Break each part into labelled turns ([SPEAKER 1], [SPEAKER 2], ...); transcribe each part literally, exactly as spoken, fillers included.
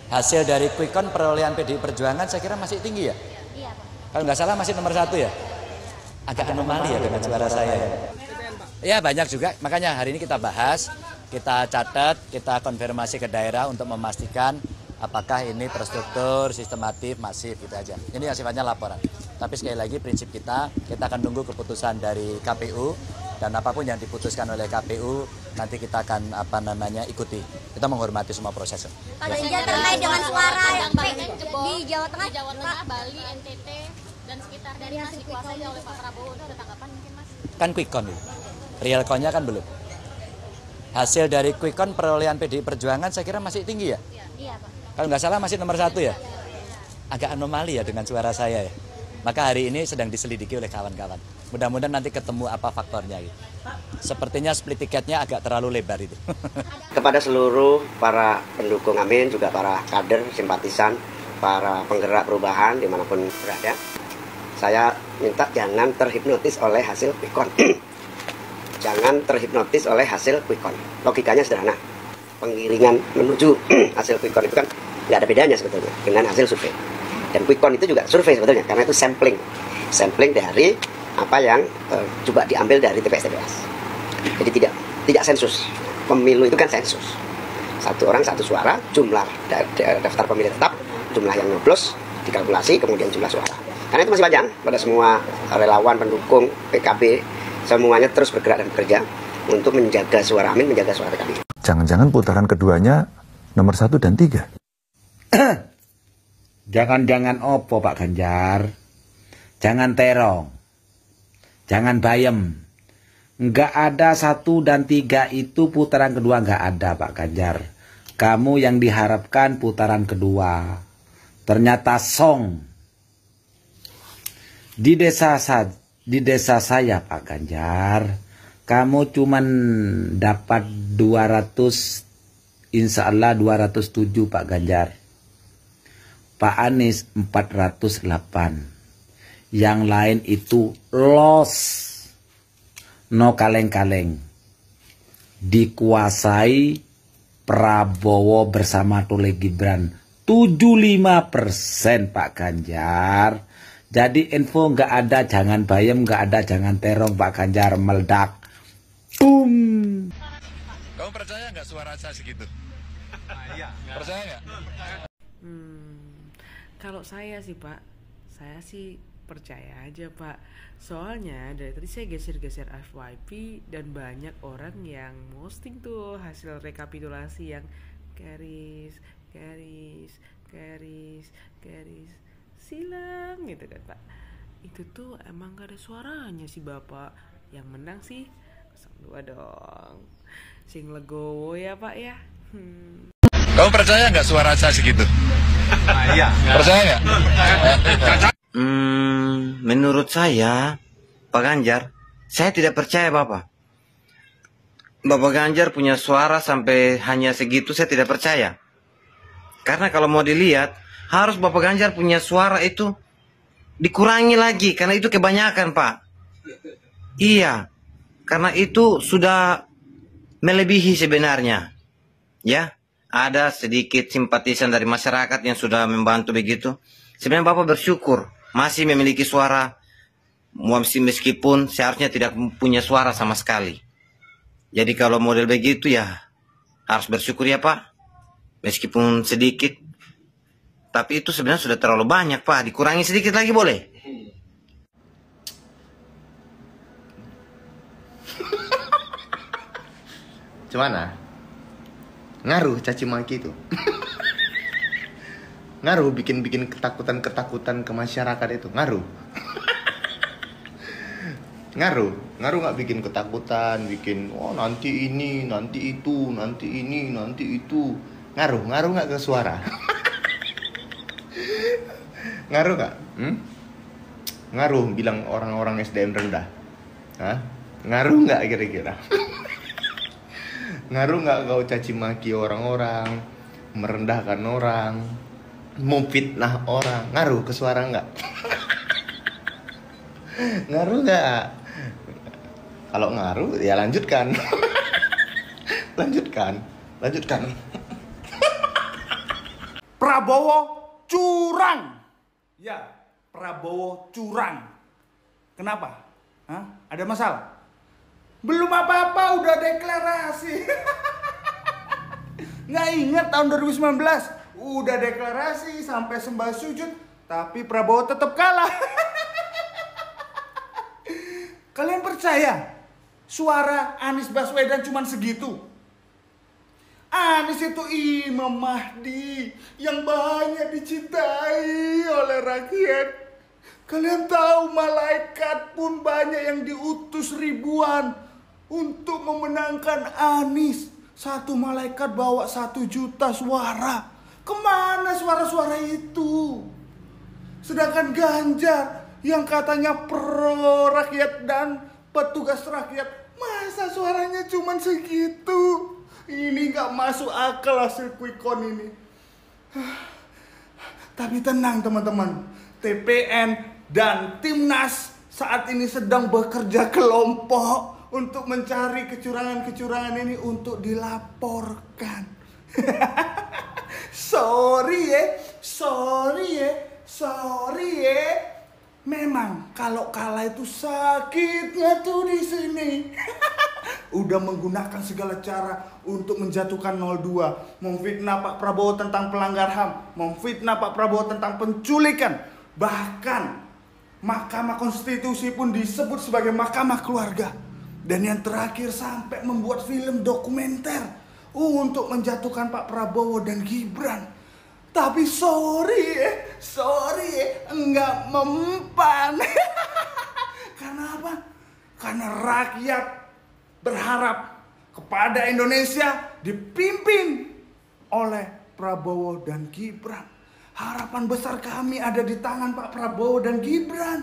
[SPEAKER 1] Hasil dari quick count perolehan P D I Perjuangan saya kira masih tinggi ya?
[SPEAKER 2] Iya, Pak.
[SPEAKER 1] Kalau nggak salah masih nomor satu ya? Agak anomali ya dengan suara saya ya? Ya banyak juga, makanya hari ini kita bahas, kita catat, kita konfirmasi ke daerah untuk memastikan apakah ini terstruktur, sistematif, masif gitu aja. Ini yang sifatnya laporan. Tapi sekali lagi prinsip kita, kita akan tunggu keputusan dari K P U dan apapun yang diputuskan oleh K P U nanti kita akan apa namanya ikuti. Kita menghormati semua proses.
[SPEAKER 2] Pak Ganjar terkait dengan suara yang di Jawa Tengah,
[SPEAKER 3] Jawa Tengah, Bali, N T T dan sekitar dari masih dikuasai oleh Pak Prabowo, itu ada tanggapan mungkin Mas?
[SPEAKER 1] Kan quick count itu. Real count-nya kan belum. Hasil dari quick count perolehan P D I Perjuangan saya kira masih tinggi ya?
[SPEAKER 2] iya, Pak.
[SPEAKER 1] Kalau nggak salah masih nomor satu ya? Agak anomali ya dengan suara saya ya. Maka hari ini sedang diselidiki oleh kawan-kawan. Mudah-mudahan nanti ketemu apa faktornya gitu. Sepertinya split tiketnya agak terlalu lebar itu.
[SPEAKER 4] Kepada seluruh para pendukung Amin, juga para kader, simpatisan, para penggerak perubahan dimanapun berada, saya minta jangan terhipnotis oleh hasil quick count. Jangan terhipnotis oleh hasil quick count. Logikanya sederhana. Pengiringan menuju hasil quick count itu kan nggak ada bedanya sebetulnya dengan hasil survei. Dan quick count itu juga survei sebetulnya, karena itu sampling. Sampling dari apa yang uh, coba diambil dari T P S T P S. Jadi tidak tidak sensus. Pemilu itu kan sensus. Satu orang satu suara, jumlah da da daftar pemilih tetap, jumlah yang nyoblos dikalkulasi, kemudian jumlah suara. Karena itu masih panjang pada semua relawan, pendukung, P K B, semuanya terus bergerak dan bekerja untuk menjaga suara Amin, menjaga suara P K B.
[SPEAKER 5] Jangan-jangan putaran keduanya nomor satu dan tiga.
[SPEAKER 6] Jangan-jangan opo Pak Ganjar. Jangan terong. Jangan bayem. Nggak ada satu dan tiga itu putaran kedua, nggak ada Pak Ganjar. Kamu yang diharapkan putaran kedua. Ternyata song. Di desa sa di desa saya Pak Ganjar, kamu cuman dapat dua ratus, insya Allah dua ratus tujuh Pak Ganjar. Pak Anies empat ratus delapan. Yang lain itu loss. No kaleng-kaleng. Dikuasai Prabowo bersama Tole Gibran tujuh puluh lima persen Pak Ganjar. Jadi info nggak ada, jangan bayem, nggak ada, jangan terong Pak Ganjar, meledak. Boom.
[SPEAKER 5] Kamu percaya nggak suara saya segitu? Iya. Percaya nggak?
[SPEAKER 7] Hmm, kalau saya sih Pak, saya sih percaya aja Pak. Soalnya dari tadi saya geser-geser F Y P dan banyak orang yang posting tuh hasil rekapitulasi yang garis, garis, garis, garis, silang gitu kan Pak. Itu tuh emang gak ada suaranya sih Bapak. Yang menang sih nol dua dong. Sing legowo ya Pak ya. Hmm.
[SPEAKER 5] Kamu percaya nggak suara saya segitu? Iya. Percaya nggak?
[SPEAKER 8] Hmm, menurut saya, Pak Ganjar, saya tidak percaya Bapak. Bapak Ganjar punya suara sampai hanya segitu, saya tidak percaya. Karena kalau mau dilihat, harus Bapak Ganjar punya suara itu dikurangi lagi, karena itu kebanyakan Pak. Iya, karena itu sudah melebihi sebenarnya. Ya, ada sedikit simpatisan dari masyarakat yang sudah membantu begitu. Sebenarnya Bapak bersyukur masih memiliki suara, meskipun seharusnya tidak punya suara sama sekali. Jadi kalau model begitu ya harus bersyukur ya Pak, meskipun sedikit. Tapi itu sebenarnya sudah terlalu banyak Pak, dikurangi sedikit lagi boleh?
[SPEAKER 9] Gimana? Ngaruh caci maki itu. Ngaruh bikin-bikin ketakutan-ketakutan ke masyarakat itu. Ngaruh. Ngaruh. Ngaruh nggak bikin ketakutan, bikin oh nanti ini, nanti itu, nanti ini, nanti itu. Ngaruh. Ngaruh nggak ke suara? Ngaruh nggak? Hmm? Ngaruh bilang orang-orang S D M rendah. Hah? Ngaruh nggak kira-kira? Ngaruh nggak kau caci maki orang-orang, merendahkan orang, memfitnah orang? Ngaruh ke suara nggak? Ngaruh nggak? Kalau ngaruh ya lanjutkan. Lanjutkan, lanjutkan.
[SPEAKER 10] Prabowo curang. Ya, Prabowo curang. Kenapa? Hah? Ada masalah? Belum apa-apa udah deklarasi. Nggak ingat tahun dua ribu sembilan belas udah deklarasi sampai sembah sujud, tapi Prabowo tetap kalah. Kalian percaya suara Anies Baswedan cuma segitu? Anies itu Imam Mahdi yang banyak dicintai oleh rakyat. Kalian tahu malaikat pun banyak yang diutus ribuan untuk memenangkan Anies. Satu malaikat bawa satu juta suara. Kemana suara-suara itu? Sedangkan Ganjar yang katanya pro rakyat dan petugas rakyat, masa suaranya cuma segitu? Ini gak masuk akal hasil quick count ini. Tapi tenang teman-teman, T P N dan Timnas saat ini sedang bekerja kelompok untuk mencari kecurangan-kecurangan ini untuk dilaporkan. Sorry ya, sorry ya, sorry ya. Memang kalau kalah itu sakitnya tuh di sini. Udah menggunakan segala cara untuk menjatuhkan nol dua, memfitnah Pak Prabowo tentang pelanggar H A M, memfitnah Pak Prabowo tentang penculikan. Bahkan Mahkamah Konstitusi pun disebut sebagai Mahkamah Keluarga. Dan yang terakhir sampai membuat film dokumenter untuk menjatuhkan Pak Prabowo dan Gibran. Tapi sorry ya, sorry ya, enggak mempan. Karena apa? Karena rakyat berharap kepada Indonesia dipimpin oleh Prabowo dan Gibran. Harapan besar kami ada di tangan Pak Prabowo dan Gibran.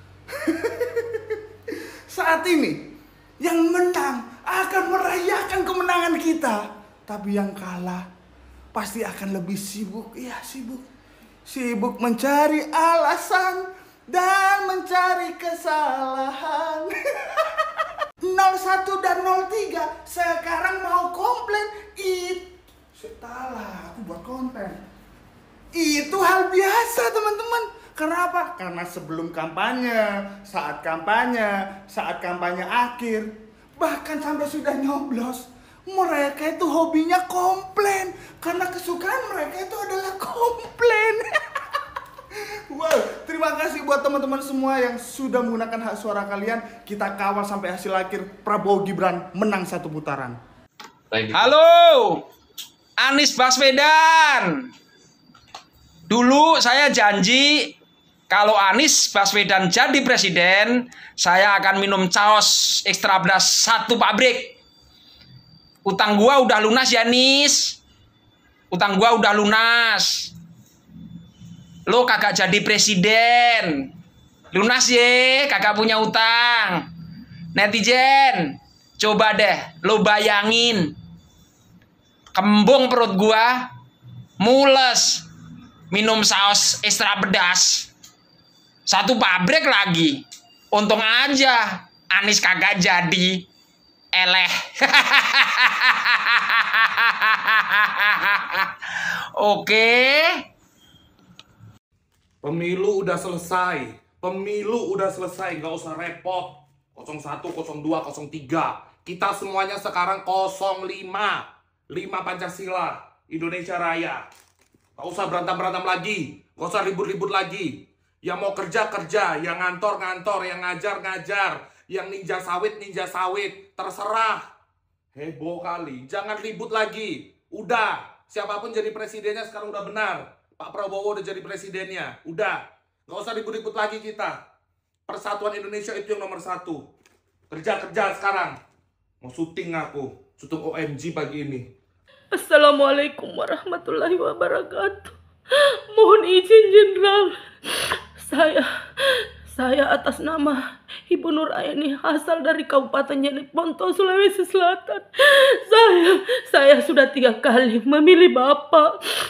[SPEAKER 10] Saat ini yang menang akan merayakan kemenangan kita, tapi yang kalah pasti akan lebih sibuk, ya sibuk. Sibuk mencari alasan dan mencari kesalahan. nol satu dan nol tiga sekarang mau komplain. Itu salah, aku buat konten. Itu hal biasa teman-teman. Kenapa? Karena sebelum kampanye, saat kampanye, saat kampanye akhir, bahkan sampai sudah nyoblos, mereka itu hobinya komplain. Karena kesukaan mereka itu adalah komplain. Wow, terima kasih buat teman-teman semua yang sudah menggunakan hak suara kalian. Kita kawal sampai hasil akhir Prabowo Gibran menang satu putaran.
[SPEAKER 11] Halo, Anies Baswedan. Dulu saya janji kalau Anies Baswedan jadi presiden, saya akan minum caos ekstra pedas satu pabrik. Utang gua udah lunas ya, Nis. Utang gua udah lunas. Lo kagak jadi presiden. Lunas ye, kagak punya utang. Netizen, coba deh lo bayangin. Kembung perut gua, mules. Minum saus ekstra pedas satu pabrik lagi. Untung aja Anies kagak jadi eleh. Oke.
[SPEAKER 12] Pemilu udah selesai. Pemilu udah selesai, nggak usah repot. nol satu, nol dua, nol tiga. Kita semuanya sekarang nol lima. lima Pancasila, Indonesia Raya. Gak usah berantem-berantem lagi. Gak usah ribut-ribut lagi. Yang mau kerja-kerja, yang ngantor-ngantor, yang ngajar-ngajar, yang ninja sawit-ninja sawit. Terserah. Heboh kali. Jangan ribut lagi. Udah. Siapapun jadi presidennya sekarang udah benar. Pak Prabowo udah jadi presidennya. Udah. Gak usah ribut-ribut lagi kita. Persatuan Indonesia itu yang nomor satu. Kerja-kerja sekarang. Mau syuting aku. Syuting O M G pagi ini.
[SPEAKER 13] Assalamualaikum warahmatullahi wabarakatuh. Mohon izin Jenderal. Saya saya atas nama Ibu Nur Aini asal dari Kabupaten Jeneponto, Sulawesi Selatan. Saya saya sudah tiga kali memilih Bapak.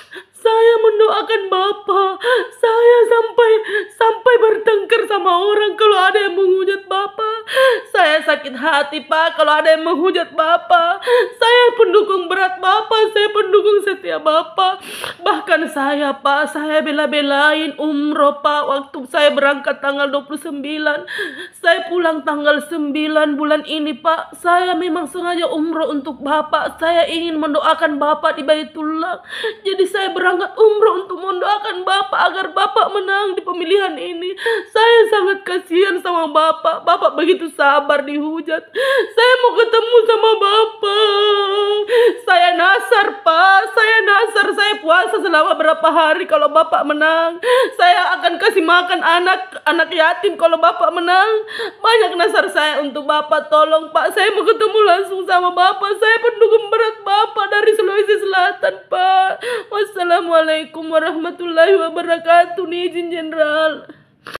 [SPEAKER 13] Saya mendoakan Bapak. Saya sampai sampai bertengkar sama orang kalau ada yang menghujat Bapak. Saya sakit hati, Pak, kalau ada yang menghujat Bapak. Saya pendukung berat Bapak, saya pendukung setia Bapak. Bahkan saya, Pak, saya bela-belain umroh, Pak, waktu saya berangkat tanggal dua puluh sembilan. Saya pulang tanggal sembilan bulan ini, Pak. Saya memang sengaja umroh untuk Bapak. Saya ingin mendoakan Bapak di Baitullah. Jadi saya berangkat umroh untuk mendoakan Bapak agar Bapak menang di pemilihan ini. Saya sangat kasihan sama Bapak. Bapak begitu sabar dihujat. Saya mau ketemu sama Bapak. Saya nasar, Pak. Saya nasar. Saya puasa selama berapa hari kalau Bapak menang. Saya akan kasih makan anak anak yatim kalau Bapak menang. Banyak nasar saya untuk Bapak. Tolong, Pak, saya mau ketemu langsung sama Bapak. Saya pendukung berat Bapak dari Sulawesi Selatan, Pak. Wassalamualaikum warahmatullahi wabarakatuh. Nih izin Jenderal.